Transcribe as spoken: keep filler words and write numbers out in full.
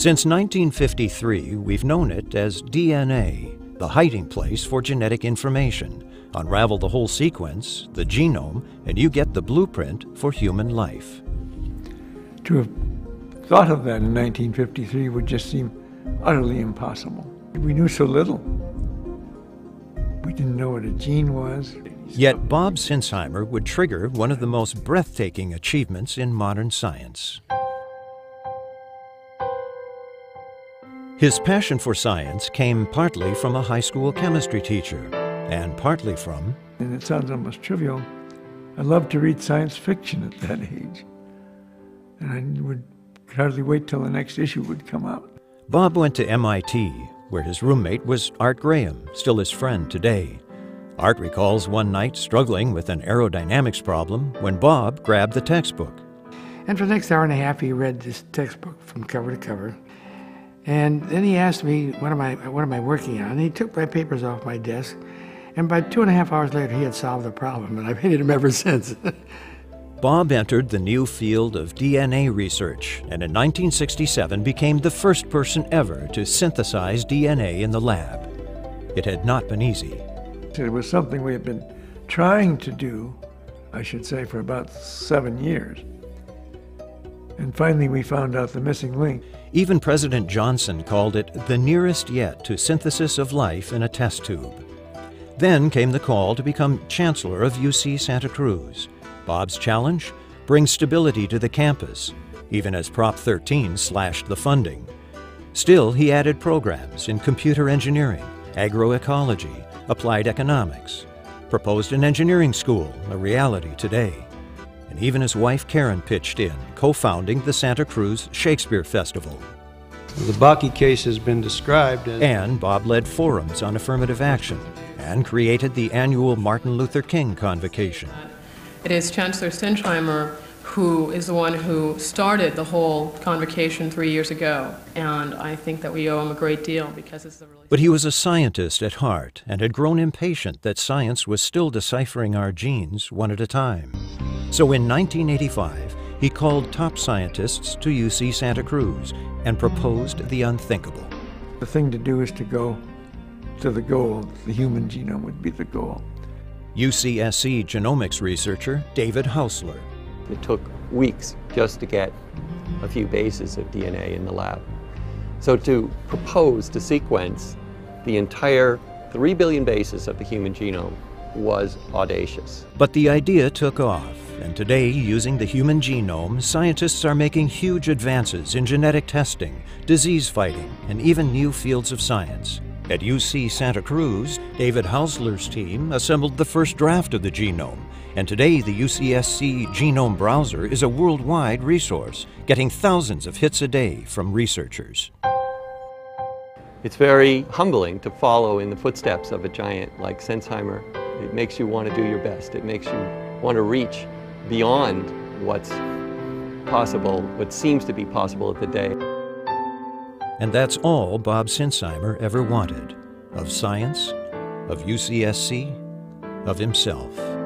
Since nineteen fifty-three, we've known it as D N A, the hiding place for genetic information. Unravel the whole sequence, the genome, and you get the blueprint for human life. To have thought of that in nineteen fifty-three would just seem utterly impossible. We knew so little. We didn't know what a gene was. Yet Bob Sinsheimer would trigger one of the most breathtaking achievements in modern science. His passion for science came partly from a high school chemistry teacher, and partly from... And it sounds almost trivial. I loved to read science fiction at that age. And I would hardly wait till the next issue would come out. Bob went to M I T, where his roommate was Art Graham, still his friend today. Art recalls one night struggling with an aerodynamics problem when Bob grabbed the textbook. And for the next hour and a half, he read this textbook from cover to cover. And then he asked me, what am I, what am I working on? And he took my papers off my desk. And by two and a half hours later, he had solved the problem, and I've hated him ever since. Bob entered the new field of D N A research, and in nineteen sixty-seven became the first person ever to synthesize D N A in the lab. It had not been easy. It was something we had been trying to do, I should say, for about seven years. And finally we found out the missing link. Even President Johnson called it the nearest yet to synthesis of life in a test tube. Then came the call to become chancellor of U C Santa Cruz. Bob's challenge? Bring stability to the campus, even as Prop thirteen slashed the funding. Still, he added programs in computer engineering, agroecology, applied economics, proposed an engineering school, a reality today. And even his wife Karen pitched in, co-founding the Santa Cruz Shakespeare Festival. The Bakke case has been described as... And Bob led forums on affirmative action and created the annual Martin Luther King Convocation. It is Chancellor Sinsheimer who is the one who started the whole convocation three years ago, and I think that we owe him a great deal because it's a really... But he was a scientist at heart and had grown impatient that science was still deciphering our genes one at a time. So in nineteen eighty-five, he called top scientists to U C Santa Cruz and proposed the unthinkable. The thing to do is to go to the goal. The human genome would be the goal. U C S C genomics researcher David Hausler. It took weeks just to get a few bases of D N A in the lab. So to propose to sequence the entire three billion bases of the human genome was audacious. But the idea took off, and today, using the human genome, scientists are making huge advances in genetic testing, disease fighting, and even new fields of science. At U C Santa Cruz, David Hausler's team assembled the first draft of the genome, and today the U C S C Genome Browser is a worldwide resource, getting thousands of hits a day from researchers. It's very humbling to follow in the footsteps of a giant like Sinsheimer. It makes you want to do your best. It makes you want to reach beyond what's possible, what seems to be possible at the day. And that's all Bob Sinsheimer ever wanted, of science, of U C S C, of himself.